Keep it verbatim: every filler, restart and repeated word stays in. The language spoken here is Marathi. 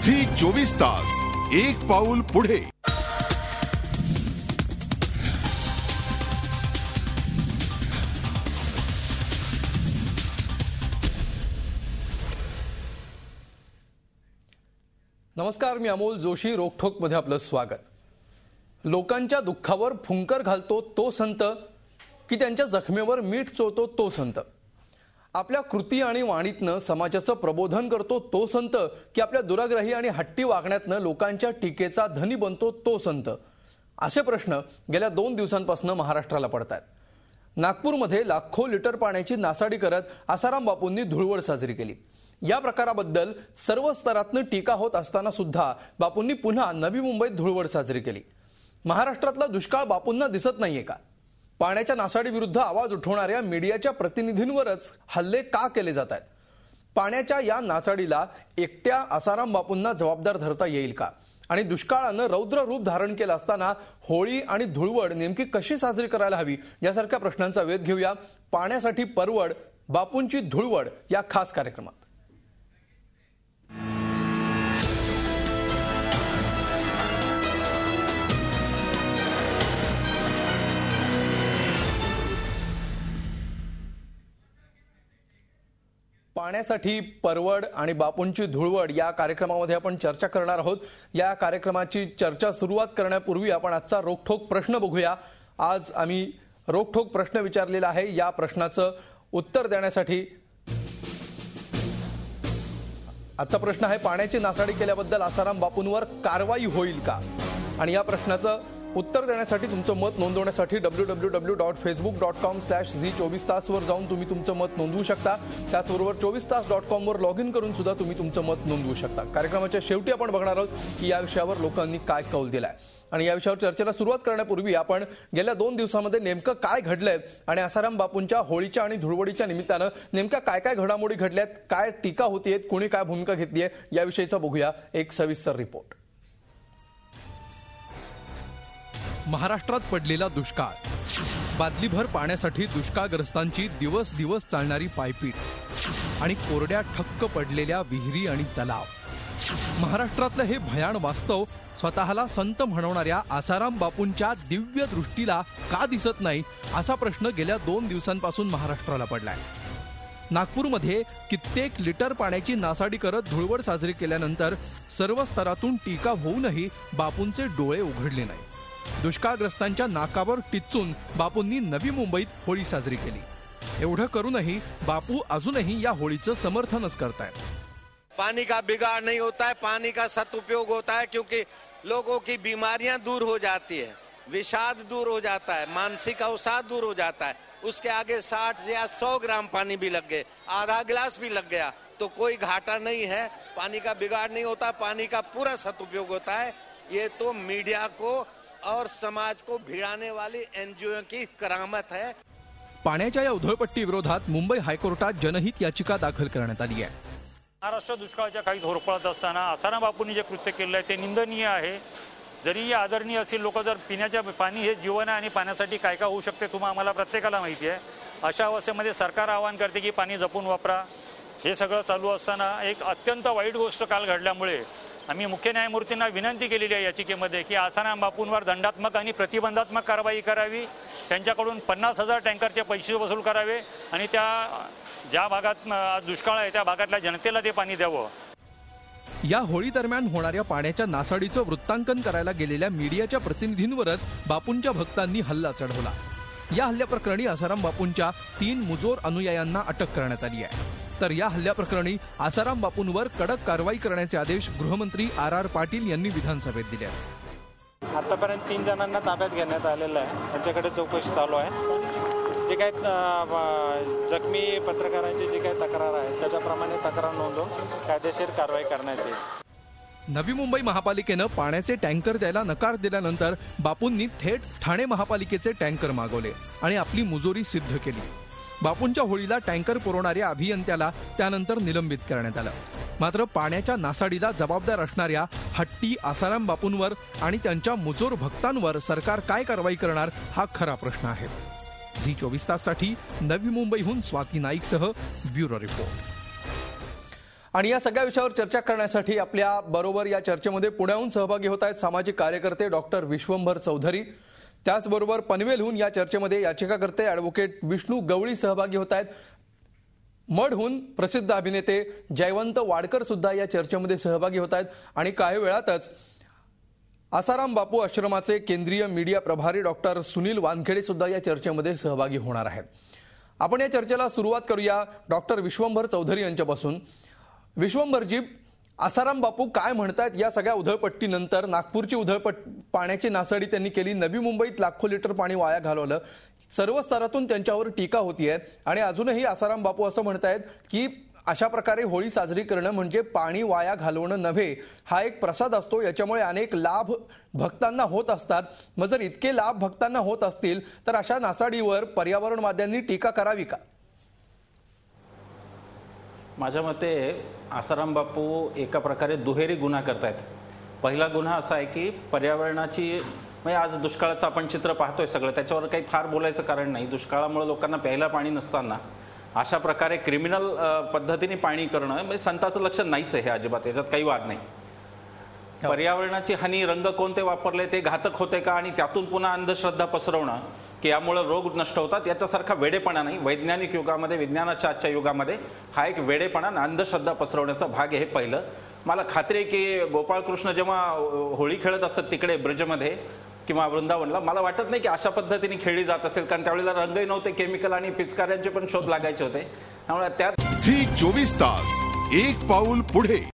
झी चोवीस तास एक पाऊल पुढे। नमस्कार, मी अमोल जोशी। रोखोक मध्ये आपलं स्वागत। लोकांच्या दुःखावर फुंकर घालतो तो संत की त्यांच्या जखमेवर मीठ चोळतो तो संत? आपल्या कृती आणि वाणीतनं समाजाचं प्रबोधन करतो तो संत की आपल्या दुराग्रही आणि हट्टी वागण्यातनं लोकांच्या टीकेचा धनी बनतो तो संत? असे प्रश्न गेल्या दोन दिवसांपासून महाराष्ट्राला पडतात। नागपूरमध्ये लाखो लिटर पाण्याची नासाडी करत आसाराम बापूंनी धुळवड साजरी केली। या प्रकाराबद्दल सर्व स्तरातून टीका होत असताना सुद्धा बापूंनी पुन्हा नवी मुंबईत धुळवड साजरी केली। महाराष्ट्रातला दुष्काळ बापूंना दिसत नाहीये का? पाण्याच्या नासाडी विरुद्ध आवाज उठवणाऱ्या मीडियाच्या प्रतिनिधींवरच हल्ले का केले जात आहेत? पाण्याच्या या नासाडीला एकट्या आसाराम बापूंना जबाबदार धरता येईल का? आणि दुष्काळानं रौद्र रूप धारण केलं असताना होळी आणि धुळवड नेमकी कशी साजरी करायला हवी यासारख्या प्रश्नांचा वेध घेऊया पाण्यासाठी परवड बापूंची धुळवड या खास कार्यक्रमात। पाण्यासाठी परवड आणि बापूंची धुळवड या कार्यक्रमामध्ये आपण चर्चा करणार आहोत। या कार्यक्रमाची चर्चा सुरुवात करण्यापूर्वी आपण आजचा रोखठोक प्रश्न बघूया। आज आम्ही रोखठोक प्रश्न विचारलेला आहे। या प्रश्नाचं उत्तर देण्यासाठी आजचा प्रश्न आहे, पाण्याची नासाडी केल्याबद्दल आसाराम बापूंवर कारवाई होईल का? आणि या प्रश्नाचं उत्तर देण्यासाठी तुमचं मत नोंदवण्यासाठी W W W dot Facebook dot com slash Zee चोवीस तास वर जाऊन तुम्ही तुमचं मत नोंदवू शकता। त्याचबरोबर चोवीस तास डॉट कॉम वर लॉग इन करून सुद्धा तुम्ही तुमचं मत नोंदवू शकता। कार्यक्रमाच्या शेवटी आपण बघणार आहोत की या विषयावर लोकांनी काय कौल दिलाय। आणि या विषयावर चर्चेला सुरुवात करण्यापूर्वी आपण गेल्या दोन दिवसांमध्ये नेमकं काय घडलंय आणि आसाराम बापूंच्या होळीच्या आणि धुळवडीच्या निमित्तानं नेमक्या काय काय घडामोडी घडल्यात, काय टीका होतीये, कोणी काय भूमिका घेतलीये याविषयीचा बघूया एक सविस्तर रिपोर्ट। महाराष्ट्रात पडलेला दुष्काळ, बादलीभर पाण्यासाठी दुष्काळग्रस्तांची दिवस दिवस चालणारी पायपीट आणि कोरड्या ठक्क पडलेल्या विहिरी आणि तलाव। महाराष्ट्रातलं हे भयान वास्तव स्वतःला संत म्हणवणाऱ्या आसाराम बापूंच्या दिव्य दृष्टीला का दिसत नाही असा प्रश्न गेल्या दोन दिवसांपासून महाराष्ट्राला पडलाय। नागपूरमध्ये कित्येक लिटर पाण्याची नासाडी करत धुळवड साजरी केल्यानंतर सर्व स्तरातून टीका होऊनही बापूंचे डोळे उघडले नाही। दुष्काळग्रस्तांच्या नाकावर टिच्चून बापूंनी नवी मुंबईत होळी साजरी केली। एवढं करूनही बापू अजूनही या होळीचं समर्थनच करतायत। पानी का बिगाड़ नहीं होता है, पानी का सदुपयोग होता है, क्योंकि लोगों की बीमारियां दूर हो जाती है, विषाद दूर हो जाता है, मानसिक अवसाद दूर हो जाता है। उसके आगे साठ या सौ ग्राम पानी भी लग गए, आधा गिलास भी लग गया तो कोई घाटा नहीं है। पानी का बिगाड़ नहीं होता, पानी का पूरा सदुपयोग होता है। ये तो मीडिया को और समाज को भिड़ाने वाली एनजीओ की करामत है। पाण्याच्या या उधळपट्टी विरोधात मुंबई हायकोर्टात जनहित याचिका दाखल करण्यात आली आहे। महाराष्ट्र दुष्काळाच्या काही होरपळत असताना आसाराम बापूंनी जे कृत्य केलं आहे ते निंदनीय आहे। जरी या आदरणीय असेल लोक जर पिण्याच्या पाणी हे जीवन आहे आणि पाण्यासाठी काय काय होऊ शकते तुम्हाला आम्हाला प्रत्येकाला माहिती आहे। अशा अवस्थेमध्ये सरकार आवाहन करते की पाणी जपून वापरा। हे सगळं चालू असताना एक अत्यंत वाईट गोष्ट काल घडल्यामुळे आम्ही मुख्य न्यायमूर्तींना विनंती केलेली आहे याचिकेमध्ये की आसाराम बापूंवर दंडात्मक आणि प्रतिबंधात्मक कारवाई करावी, त्यांच्याकडून पन्नास हजार टँकरचे पैसे वसूल करावे आणि त्या ज्या भागात दुष्काळ आहे त्या भागातल्या जनतेला ते पाणी द्यावं। या होळी दरम्यान होणाऱ्या पाण्याच्या नासाडीचं वृत्तांकन करायला गेलेल्या मीडियाच्या प्रतिनिधींवरच बापूंच्या भक्तांनी हल्ला चढवला। या हल्ल्याप्रकरणी आसाराम बापूंच्या तीन मुजोर अनुयायांना अटक करण्यात आली आहे। तर या हल्ल्याप्रकरणी आसाराम बापूंवर कडक कारवाई करण्याचे आदेश गृहमंत्री आर आर पाटील यांनी विधानसभेत दिले आहेत। आतापर्यंत तीन जणांना ताब्यात घेण्यात आलेलं आहे, त्यांच्याकडे चौकशी चालू आहे। जे काही जखमी पत्रकारांची जी काही तक्रार आहे त्याच्याप्रमाणे तक्रार नोंदवून कायदेशीर कारवाई करण्यात येईल। नवी मुंबई महापालिकेनं पाण्याचे टँकर द्यायला नकार दिल्यानंतर बापूंनी थेट ठाणे महापालिकेचे टँकर मागवले आणि आपली मुजोरी सिद्ध केली। बापूंच्या होळीला टँकर पुरवणाऱ्या अभियंत्याला त्यानंतर निलंबित करण्यात आलं। मात्र पाण्याच्या नासाडीला जबाबदार असणाऱ्या हट्टी आसाराम बापूंवर आणि त्यांच्या मुजोर भक्तांवर सरकार काय कारवाई करणार हा खरा प्रश्न आहे। झी चोवीस ताससाठी नवी मुंबईहून स्वाती नाईकसह ब्युरो रिपोर्ट। आणि या सगळ्या विषयावर चर्चा करण्यासाठी आपल्या बरोबर या चर्चेमध्ये पुण्याहून सहभागी होत आहेत सामाजिक कार्यकर्ते डॉक्टर विश्वंभर चौधरी, त्याचबरोबर पनवेलहून या चर्चेमध्ये याचिकाकर्ते ॲडव्होकेट विष्णू गवळी सहभागी होत आहेत. मढहून प्रसिद्ध अभिनेते जयवंत वाडकर सुद्धा या चर्चेमध्ये सहभागी होत आहेत. आणि काही वेळातच आसाराम बापू आश्रमाचे केंद्रीय मीडिया प्रभारी डॉक्टर सुनील वानखेडे सुद्धा या चर्चेमध्ये सहभागी होणार आहेत. आपण या चर्चेला सुरुवात करूया डॉक्टर विश्वंभर चौधरी यांच्यापासून. विश्वंभरजी, आसाराम बापू काय म्हणतात या सगळ्या उधळपट्टीनंतर? नागपूरची उधळपट पाण्याची नासाडी त्यांनी केली, नवी मुंबईत लाखो लिटर पाणी वाया घालवलं, सर्व स्तरातून त्यांच्यावर टीका होतीये आणि अजूनही आसाराम बापू असं म्हणतायत की अशा प्रकारे होळी साजरी करणं म्हणजे पाणी वाया घालवणं नव्हे, हा एक प्रसाद असतो, याच्यामुळे अनेक लाभ भक्तांना होत असतात. मग जर इतके लाभ भक्तांना होत असतील तर अशा नासाडीवर पर्यावरणवाद्यांनी टीका करावी का? माझ्या मते आसाराम बापू एका प्रकारे दुहेरी गुन्हा करतायत. पहिला गुन्हा असा आहे की पर्यावरणाची, म्हणजे आज दुष्काळाचं आपण चित्र पाहतोय सगळं, त्याच्यावर काही फार बोलायचं कारण नाही. दुष्काळामुळे लोकांना प्यायला पाणी नसताना अशा प्रकारे क्रिमिनल पद्धतीने पाणी करणं म्हणजे संताचं लक्ष नाहीच आहे हे अजिबात, याच्यात काही वाद नाही. पर्यावरणाची हानी, रंग कोणते वापरले ते घातक होते का आणि त्यातून पुन्हा अंधश्रद्धा पसरवणं की यामुळे रोग नष्ट होतात, याच्यासारखा वेडेपणा नाही. वैज्ञानिक युगामध्ये, विज्ञानाच्या आजच्या युगामध्ये हा एक वेडेपणा, अंधश्रद्धा पसरवण्याचा भाग आहे. हे पहिलं. मला खात्री आहे की गोपाळकृष्ण जेव्हा होळी खेळत असतात तिकडे ब्रजमध्ये किंवा वृंदावनला, मला वाटत नाही की अशा पद्धतीने खेळली जात असेल, कारण त्यावेळेला रंगही नव्हते, केमिकल आणि पिचकाऱ्यांचे पण शोध लागायचे होते. त्यामुळे त्यात झी चोवीस तास एक पाऊल पुढे.